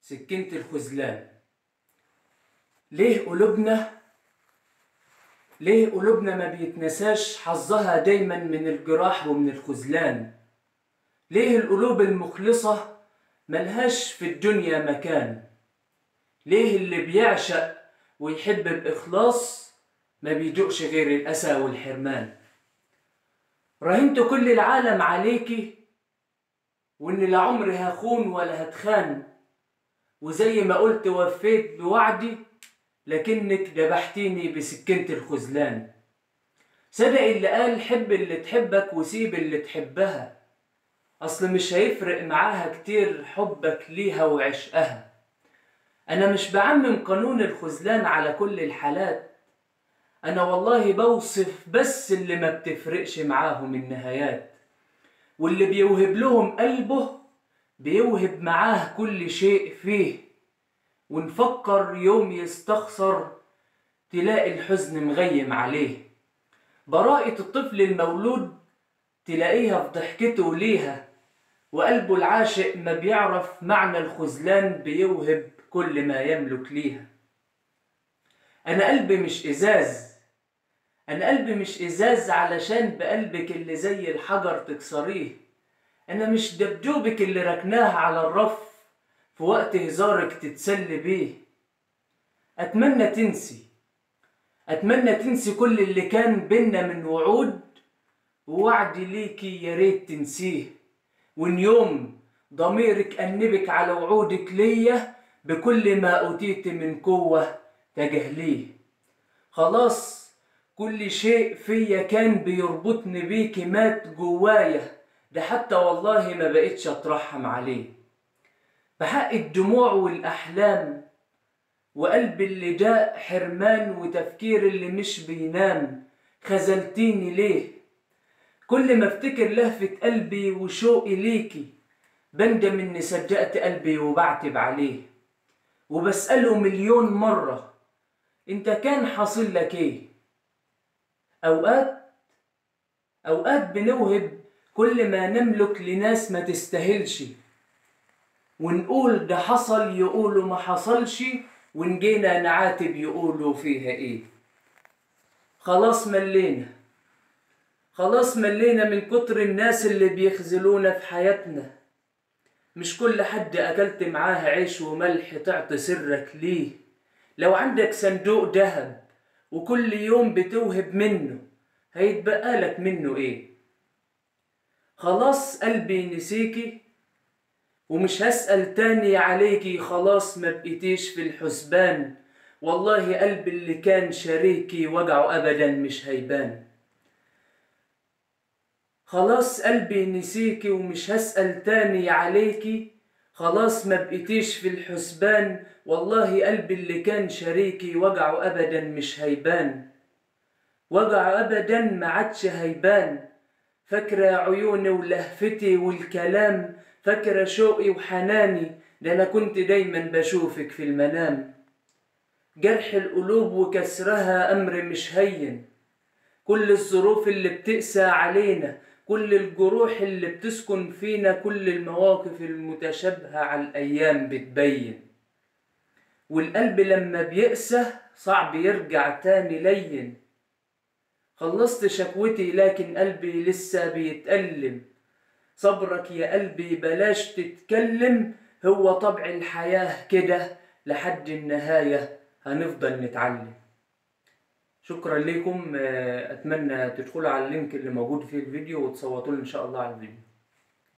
سكينة الخذلان. ليه قلوبنا ما بيتنساش حظها دايما من الجراح ومن الخذلان؟ ليه القلوب المخلصة ملهاش في الدنيا مكان؟ ليه اللي بيعشق ويحب بإخلاص ما بيدوقش غير الأسى والحرمان؟ راهنت كل العالم عليكي وإن لا عمري هخون ولا هتخان، وزي ما قلت وفيت بوعدي لكنك دبحتيني بسكينة الخذلان. صدق اللي قال حب اللي تحبك وسيب اللي تحبها، أصل مش هيفرق معاها كتير حبك ليها وعشقها. أنا مش بعمم قانون الخذلان على كل الحالات، أنا والله بوصف بس اللي ما بتفرقش معاهم النهايات، واللي بيوهب لهم قلبه بيوهب معاه كل شيء فيه، ونفكر يوم يستخسر تلاقي الحزن مغيم عليه. براءة الطفل المولود تلاقيها في ضحكته ليها، وقلبه العاشق ما بيعرف معنى الخذلان بيوهب كل ما يملك ليها. أنا قلبي مش إزاز علشان بقلبك اللي زي الحجر تكسريه. أنا مش دبدوبك اللي ركناها على الرف في وقت هزارك تتسلي بيه. أتمنى تنسي كل اللي كان بينا من وعود، ووعدي ليكي يا ريت تنسيه. وإن يوم ضميرك أنبك على وعودك ليا بكل ما أوتيت من قوة تجاهليه. خلاص كل شيء فيا كان بيربطني بيكي مات جوايا، ده حتى والله ما بقيتش أترحم عليه. بحق الدموع والأحلام وقلبي اللي جاء حرمان وتفكير اللي مش بينام، خذلتيني ليه؟ كل ما افتكر لهفة قلبي وشوقي ليكي بندم اني صدقت قلبي وبعتب عليه، وبسأله مليون مرة انت كان حاصل لك ايه؟ اوقات بنوهب كل ما نملك لناس ما تستاهلش، ونقول ده حصل يقولوا ما حصلش، ونجينا نعاتب يقولوا فيها ايه. خلاص ملينا من كتر الناس اللي بيخذلونا في حياتنا. مش كل حد أكلت معاه عيش وملح تعطي سرك ليه. لو عندك صندوق دهب وكل يوم بتوهب منه هيتبقى لك منه ايه؟ خلاص قلبي نسيكي ومش هسأل تاني عليكي، خلاص ما بقيتيش في الحسبان. والله قلبي اللي كان شريكي وجعه أبدا مش هيبان. خلاص قلبي نسيكي ومش هسأل تاني عليكي، خلاص ما بقيتيش في الحسبان. والله قلبي اللي كان شريكي وجعه أبدا مش هيبان، وجعه أبدا ما عادش هيبان. فاكرة عيوني ولهفتي والكلام، فاكرة شوقي وحناني، ده أنا كنت دايما بشوفك في المنام. جرح القلوب وكسرها أمر مش هين، كل الظروف اللي بتقسى علينا، كل الجروح اللي بتسكن فينا، كل المواقف المتشابهة على الأيام بتبين. والقلب لما بيقسى صعب يرجع تاني لين. خلصت شكوتي لكن قلبي لسه بيتألم. صبرك يا قلبي بلاش تتكلم، هو طبع الحياة كده لحد النهاية هنفضل نتعلم. شكرا لكم. أتمنى تدخلوا على اللينك اللي موجود في الفيديو وتصوتوا لي إن شاء الله على الفيديو.